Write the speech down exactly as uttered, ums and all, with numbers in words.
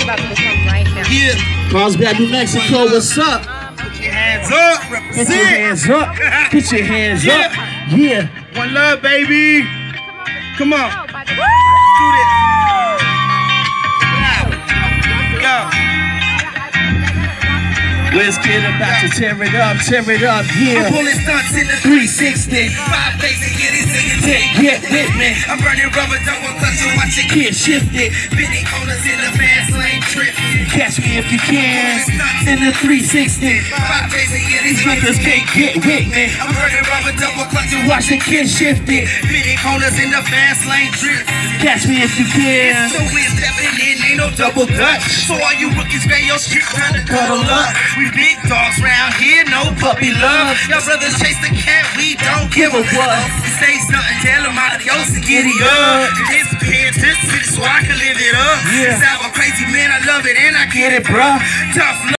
about to come right now. Yeah. Carlsbad, New Mexico, what's up? Put your hands up. Put your hands up. Put your hands Yeah. up. Yeah. One love, baby. Come on. Oh, by the Do this. Yo. Wiz Kid about to tear it up, tear it up, I'm yeah. pulling stunts in the three sixty. five basic kitties singing take. Get with me. I'm burning rubber, double clutch and watch it Get shifted. Bending corners in the fast lane trip. Catch me if you can. In the three sixty. Five basic kitties These niggas can't get with me. I'm burning rubber, double clutch and Watch the kid shifted. Bending corners in the fast lane trip. Catch me if you can. So we're stepping in, ain't no double dutch. So all you rookies, man, your shit trying to cuddle up. We big dogs round here, no puppy love. Y'all brothers chase the cat, we don't give a what. Say something, tell them adios and giddy up. It's paying attention so I can live it up. Yeah. I'm a crazy man, I love it and I get it, bruh. Tough love.